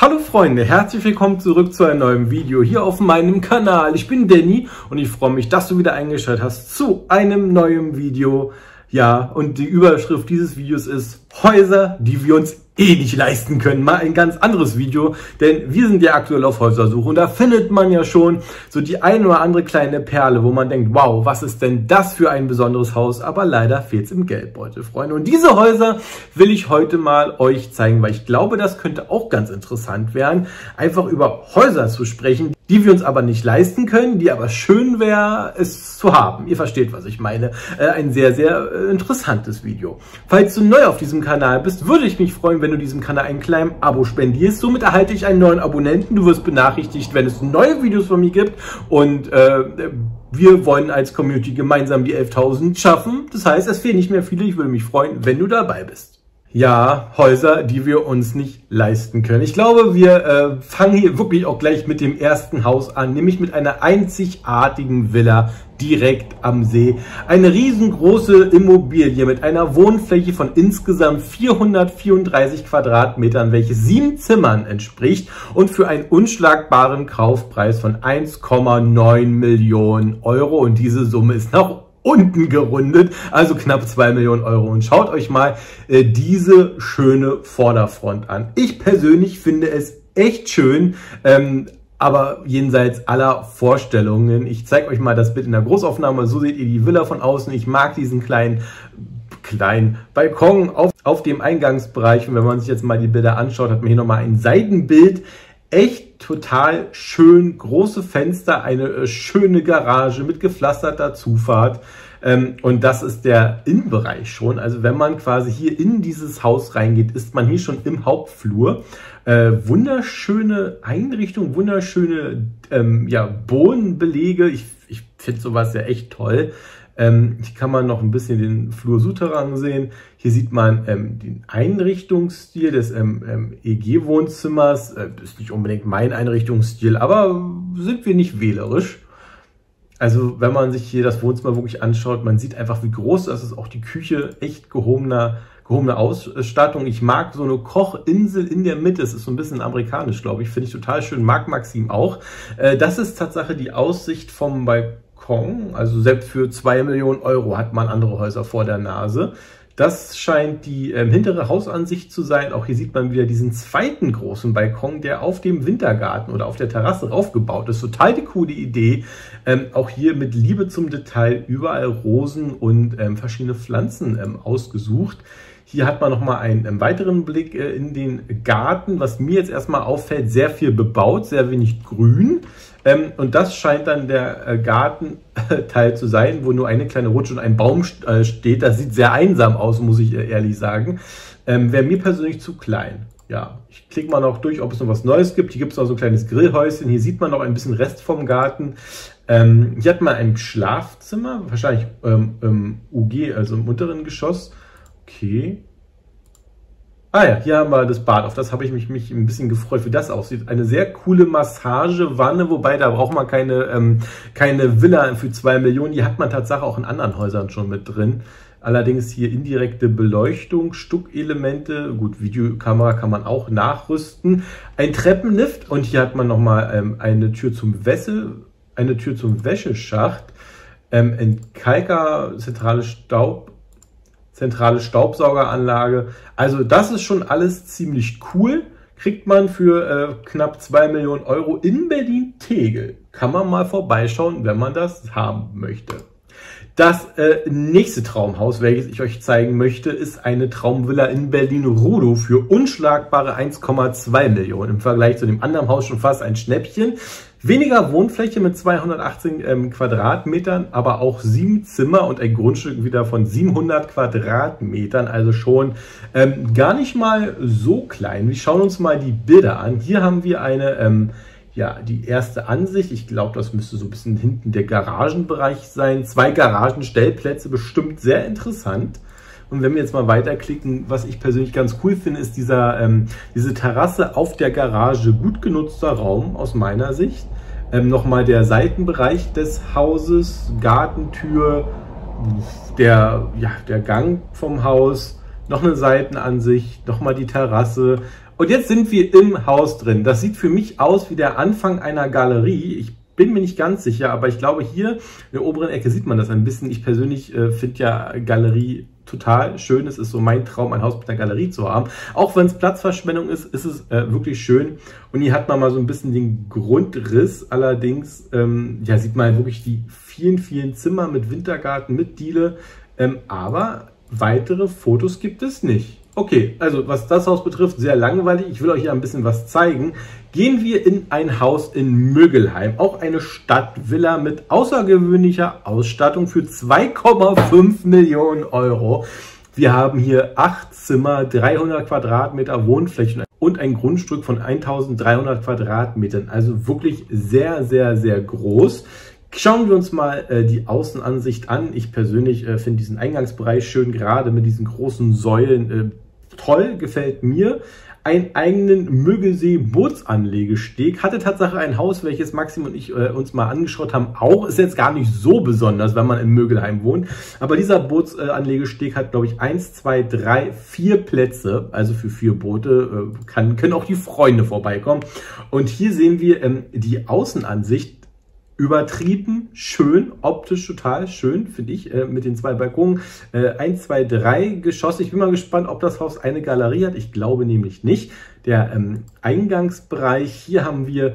Hallo Freunde, herzlich willkommen zurück zu einem neuen Video hier auf meinem Kanal. Ich bin Danny und ich freue mich, dass du wieder eingeschaltet hast zu einem neuen Video. Ja, und die Überschrift dieses Videos ist Häuser, die wir uns nicht leisten können. Mal ein ganz anderes Video, denn wir sind ja aktuell auf Häusersuche und da findet man ja schon so die ein oder andere kleine Perle, wo man denkt, wow, was ist denn das für ein besonderes Haus? Aber leider fehlt es im Geldbeutel, Freunde. Und diese Häuser will ich heute mal euch zeigen, weil ich glaube, das könnte auch ganz interessant werden, einfach über Häuser zu sprechen, die wir uns aber nicht leisten können, die aber schön wäre, es zu haben. Ihr versteht, was ich meine. Ein sehr, sehr interessantes Video. Falls du neu auf diesem Kanal bist, würde ich mich freuen, wenn du diesem Kanal einen kleinen Abo spendierst. Somit erhalte ich einen neuen Abonnenten. Du wirst benachrichtigt, wenn es neue Videos von mir gibt. Und wir wollen als Community gemeinsam die 11.000 schaffen. Das heißt, es fehlen nicht mehr viele. Ich würde mich freuen, wenn du dabei bist. Ja, Häuser, die wir uns nicht leisten können. Ich glaube, wir fangen hier wirklich auch gleich mit dem ersten Haus an, nämlich mit einer einzigartigen Villa direkt am See. Eine riesengroße Immobilie mit einer Wohnfläche von insgesamt 434 Quadratmetern, welches 7 Zimmern entspricht und für einen unschlagbaren Kaufpreis von 1,9 Millionen Euro. Und diese Summe ist nach unten gerundet, also knapp 2 Millionen Euro. Und schaut euch mal diese schöne Vorderfront an. Ich persönlich finde es echt schön, aber jenseits aller Vorstellungen. Ich zeige euch mal das Bild in der Großaufnahme. So seht ihr die Villa von außen. Ich mag diesen kleinen Balkon auf dem Eingangsbereich. Und wenn man sich jetzt mal die Bilder anschaut, hat man hier nochmal ein Seitenbild. Echt total schön, große Fenster, eine schöne Garage mit gepflasterter Zufahrt. Und das ist der Innenbereich schon. Also wenn man quasi hier in dieses Haus reingeht, ist man hier schon im Hauptflur. Wunderschöne Einrichtung, wunderschöne Bodenbelege. Ich finde sowas ja echt toll. Hier kann man noch ein bisschen den Flur-Souterrain sehen. Hier sieht man den Einrichtungsstil des EG-Wohnzimmers. Ist nicht unbedingt mein Einrichtungsstil, aber sind wir nicht wählerisch. Also wenn man sich hier das Wohnzimmer wirklich anschaut, man sieht einfach, wie groß das ist. Auch die Küche, echt gehobene Ausstattung. Ich mag so eine Kochinsel in der Mitte. Es ist so ein bisschen amerikanisch, glaube ich. Finde ich total schön. Mag Maxim auch. Das ist Tatsache die Aussicht vom Balkon. Also selbst für 2 Millionen Euro hat man andere Häuser vor der Nase. Das scheint die hintere Hausansicht zu sein. Auch hier sieht man wieder diesen zweiten großen Balkon, der auf dem Wintergarten oder auf der Terrasse raufgebaut ist. Total die coole Idee. Auch hier mit Liebe zum Detail, überall Rosen und verschiedene Pflanzen ausgesucht. Hier hat man nochmal einen weiteren Blick in den Garten. Was mir jetzt erstmal auffällt, sehr viel bebaut, sehr wenig Grün. Und das scheint dann der Gartenteil zu sein, wo nur eine kleine Rutsche und ein Baum steht. Das sieht sehr einsam aus, muss ich ehrlich sagen. Wäre mir persönlich zu klein. Ja, ich klicke mal noch durch, ob es noch was Neues gibt. Hier gibt es noch so ein kleines Grillhäuschen. Hier sieht man noch ein bisschen Rest vom Garten. Hier hat man ein Schlafzimmer, wahrscheinlich UG, also im unteren Geschoss. Okay. Ah ja, hier haben wir das Bad. Auf das habe ich mich ein bisschen gefreut, wie das aussieht. Eine sehr coole Massagewanne, wobei da braucht man keine Villa für 2 Millionen. Die hat man tatsächlich auch in anderen Häusern schon mit drin. Allerdings hier indirekte Beleuchtung, Stuckelemente. Gut, Videokamera kann man auch nachrüsten. Ein Treppenlift und hier hat man nochmal eine Tür zum Wäscheschacht. Entkalker, zentrale Staubsaugeranlage. Also das ist schon alles ziemlich cool. Kriegt man für knapp 2 Millionen Euro in Berlin-Tegel. Kann man mal vorbeischauen, wenn man das haben möchte. Das nächste Traumhaus, welches ich euch zeigen möchte, ist eine Traumvilla in Berlin-Rudow für unschlagbare 1,2 Millionen. Im Vergleich zu dem anderen Haus schon fast ein Schnäppchen. Weniger Wohnfläche mit 218 Quadratmetern, aber auch 7 Zimmer und ein Grundstück wieder von 700 Quadratmetern. Also schon gar nicht mal so klein. Wir schauen uns mal die Bilder an. Hier haben wir eine die erste Ansicht. Ich glaube, das müsste so ein bisschen hinten der Garagenbereich sein. 2 Garagenstellplätze, bestimmt sehr interessant. Und wenn wir jetzt mal weiterklicken, was ich persönlich ganz cool finde, ist diese Terrasse auf der Garage. Gut genutzter Raum aus meiner Sicht. Nochmal der Seitenbereich des Hauses, Gartentür, der Gang vom Haus, noch eine Seitenansicht, nochmal die Terrasse Und jetzt sind wir im Haus drin. Das sieht für mich aus wie der Anfang einer Galerie. Ich bin mir nicht ganz sicher, aber ich glaube, hier in der oberen Ecke sieht man das ein bisschen. Ich persönlich finde ja Galerie total schön. Es ist so mein Traum, ein Haus mit einer Galerie zu haben. Auch wenn es Platzverschwendung ist, ist es wirklich schön. Und hier hat man mal so ein bisschen den Grundriss. Allerdings ja, sieht man halt wirklich die vielen, vielen Zimmer mit Wintergarten, mit Diele. Aber weitere Fotos gibt es nicht. Okay, also was das Haus betrifft, sehr langweilig. Ich will euch hier ein bisschen was zeigen. Gehen wir in ein Haus in Mögelheim. Auch eine Stadtvilla mit außergewöhnlicher Ausstattung für 2,5 Millionen Euro. Wir haben hier 8 Zimmer, 300 Quadratmeter Wohnflächen und ein Grundstück von 1300 Quadratmetern. Also wirklich sehr, sehr, sehr groß. Schauen wir uns mal die Außenansicht an. Ich persönlich finde diesen Eingangsbereich schön, gerade mit diesen großen Säulen. Toll, gefällt mir. Einen eigenen Müggelsee-Bootsanlegesteg. Hatte Tatsache ein Haus, welches Maxim und ich uns mal angeschaut haben. Auch ist jetzt gar nicht so besonders, wenn man in Mögelheim wohnt. Aber dieser Bootsanlegesteg hat, glaube ich, 1, 2, 3, 4 Plätze. Also für 4 Boote können auch die Freunde vorbeikommen. Und hier sehen wir die Außenansicht. Übertrieben schön, optisch total schön, finde ich, mit den 2 Balkonen. 1, 2, 3 Geschosse. Ich bin mal gespannt, ob das Haus eine Galerie hat. Ich glaube nämlich nicht. Der Eingangsbereich, hier haben wir,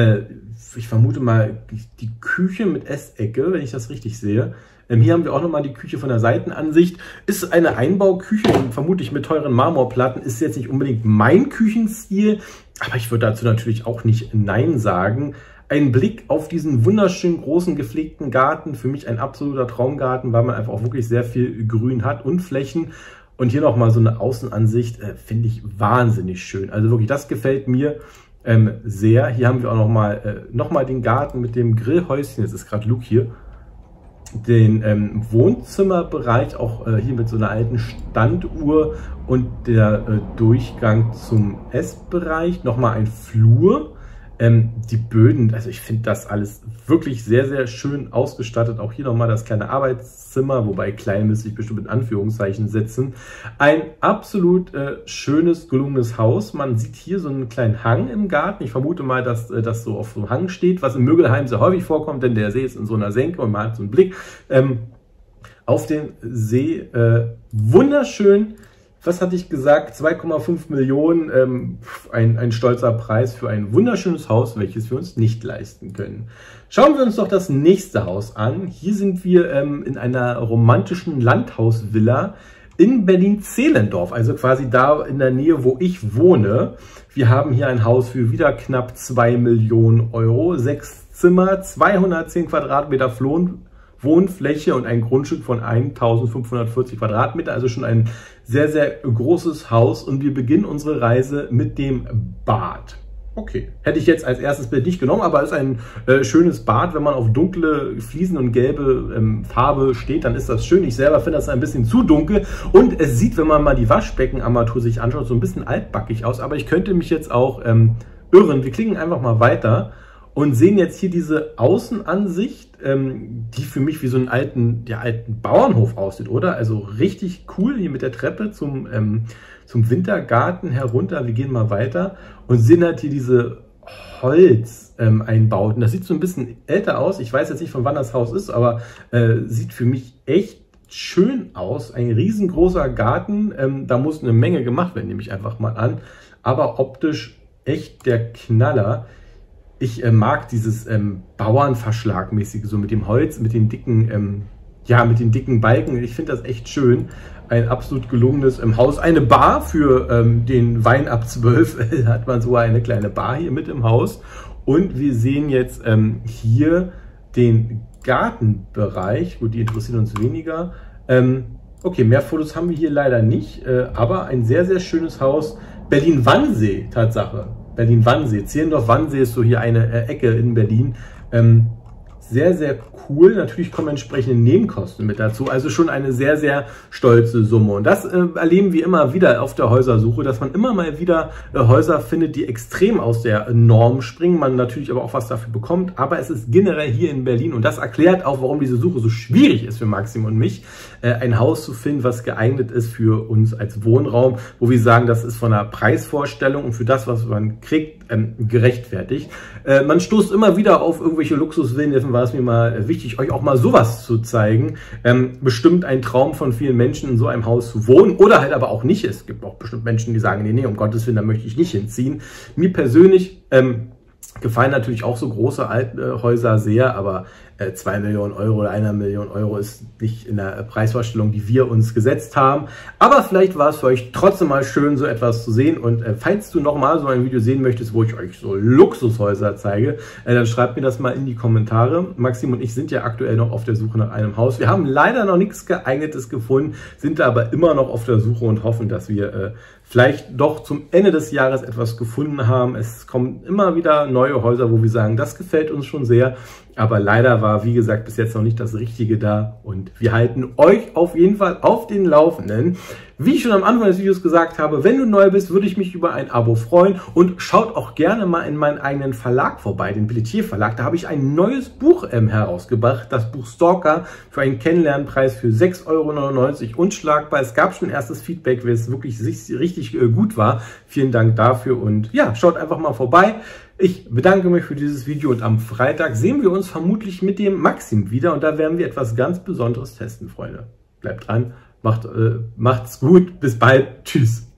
ich vermute mal, die Küche mit Essecke, wenn ich das richtig sehe. Hier haben wir auch nochmal die Küche von der Seitenansicht. Ist eine Einbauküche, vermutlich mit teuren Marmorplatten. Ist jetzt nicht unbedingt mein Küchenstil, aber ich würde dazu natürlich auch nicht Nein sagen. Ein Blick auf diesen wunderschönen großen gepflegten Garten, für mich ein absoluter Traumgarten, weil man einfach auch wirklich sehr viel Grün hat und Flächen. Und hier nochmal so eine Außenansicht, finde ich wahnsinnig schön. Also wirklich, das gefällt mir sehr. Hier haben wir auch nochmal den Garten mit dem Grillhäuschen, jetzt ist gerade Luke hier. Den Wohnzimmerbereich, auch hier mit so einer alten Standuhr und der Durchgang zum Essbereich. Nochmal ein Flur. Die Böden, also ich finde das alles wirklich sehr, sehr schön ausgestattet. Auch hier nochmal das kleine Arbeitszimmer, wobei klein müsste ich bestimmt in Anführungszeichen setzen. Ein absolut schönes, gelungenes Haus. Man sieht hier so einen kleinen Hang im Garten. Ich vermute mal, dass das so auf so einem Hang steht, was in Mögelheim sehr häufig vorkommt, denn der See ist in so einer Senke und man hat so einen Blick auf den See. Wunderschön. Was hatte ich gesagt? 2,5 Millionen, ein stolzer Preis für ein wunderschönes Haus, welches wir uns nicht leisten können. Schauen wir uns doch das nächste Haus an. Hier sind wir in einer romantischen Landhausvilla in Berlin-Zehlendorf, also quasi da in der Nähe, wo ich wohne. Wir haben hier ein Haus für wieder knapp 2 Millionen Euro, 6 Zimmer, 210 Quadratmeter Wohnfläche und ein Grundstück von 1540 Quadratmeter, also schon ein sehr, sehr großes Haus. Und wir beginnen unsere Reise mit dem Bad. Okay, hätte ich jetzt als erstes Bild nicht genommen, aber es ist ein schönes Bad. Wenn man auf dunkle Fliesen und gelbe Farbe steht, dann ist das schön. Ich selber finde das ein bisschen zu dunkel und es sieht, wenn man mal die Waschbeckenarmatur sich anschaut, so ein bisschen altbackig aus. Aber ich könnte mich jetzt auch irren. Wir klicken einfach mal weiter und sehen jetzt hier diese Außenansicht, die für mich wie so einen alten Bauernhof aussieht, oder? Also richtig cool hier mit der Treppe zum Wintergarten herunter. Wir gehen mal weiter und sehen halt hier diese Holzeinbauten. Das sieht so ein bisschen älter aus. Ich weiß jetzt nicht, von wann das Haus ist, aber sieht für mich echt schön aus. Ein riesengroßer Garten. Da muss eine Menge gemacht werden, nehme ich einfach mal an. Aber optisch echt der Knaller. Ich mag dieses Bauernverschlagmäßige, so mit dem Holz, mit den dicken, mit den dicken Balken. Ich finde das echt schön. Ein absolut gelungenes Haus. Eine Bar für den Wein ab 12. Hat man sogar eine kleine Bar hier mit im Haus. Und wir sehen jetzt hier den Gartenbereich. Gut, die interessieren uns weniger. Okay, mehr Fotos haben wir hier leider nicht. Aber ein sehr, sehr schönes Haus. Berlin-Wannsee, Tatsache. Berlin-Wannsee. Zehlendorf-Wannsee ist so hier eine Ecke in Berlin. sehr, sehr cool. Natürlich kommen entsprechende Nebenkosten mit dazu, also schon eine sehr, sehr stolze Summe. Und das erleben wir immer wieder auf der Häusersuche, dass man immer mal wieder Häuser findet, die extrem aus der Norm springen, man natürlich aber auch was dafür bekommt, aber es ist generell hier in Berlin, und das erklärt auch, warum diese Suche so schwierig ist für Maxim und mich, ein Haus zu finden, was geeignet ist für uns als Wohnraum, wo wir sagen, das ist von der Preisvorstellung und für das, was man kriegt, gerechtfertigt. Man stoßt immer wieder auf irgendwelche Luxusvillen, deswegen war es mir mal wichtig, euch auch mal sowas zu zeigen. Bestimmt ein Traum von vielen Menschen, in so einem Haus zu wohnen oder halt aber auch nicht. Es gibt auch bestimmt Menschen, die sagen, nee, um Gottes Willen, da möchte ich nicht hinziehen. Mir persönlich gefallen natürlich auch so große Häuser sehr, aber 2 Millionen Euro oder 1 Million Euro ist nicht in der Preisvorstellung, die wir uns gesetzt haben. Aber vielleicht war es für euch trotzdem mal schön, so etwas zu sehen. Und falls du nochmal so ein Video sehen möchtest, wo ich euch so Luxushäuser zeige, dann schreibt mir das mal in die Kommentare. Maxim und ich sind ja aktuell noch auf der Suche nach einem Haus. Wir haben leider noch nichts Geeignetes gefunden, sind aber immer noch auf der Suche und hoffen, dass wir vielleicht doch zum Ende des Jahres etwas gefunden haben. Es kommen immer wieder neue Häuser, wo wir sagen, das gefällt uns schon sehr. Aber leider war, wie gesagt, bis jetzt noch nicht das Richtige da. Und wir halten euch auf jeden Fall auf den Laufenden. Wie ich schon am Anfang des Videos gesagt habe, wenn du neu bist, würde ich mich über ein Abo freuen. Und schaut auch gerne mal in meinen eigenen Verlag vorbei, den Pelletier Verlag. Da habe ich ein neues Buch herausgebracht, das Buch Stalker, für einen Kennenlernpreis für 6,99 € unschlagbar. Es gab schon erstes Feedback, wie es wirklich richtig gut war. Vielen Dank dafür und ja, schaut einfach mal vorbei. Ich bedanke mich für dieses Video und am Freitag sehen wir uns vermutlich mit dem Maxim wieder und da werden wir etwas ganz Besonderes testen, Freunde. Bleibt dran, macht's gut, bis bald, tschüss.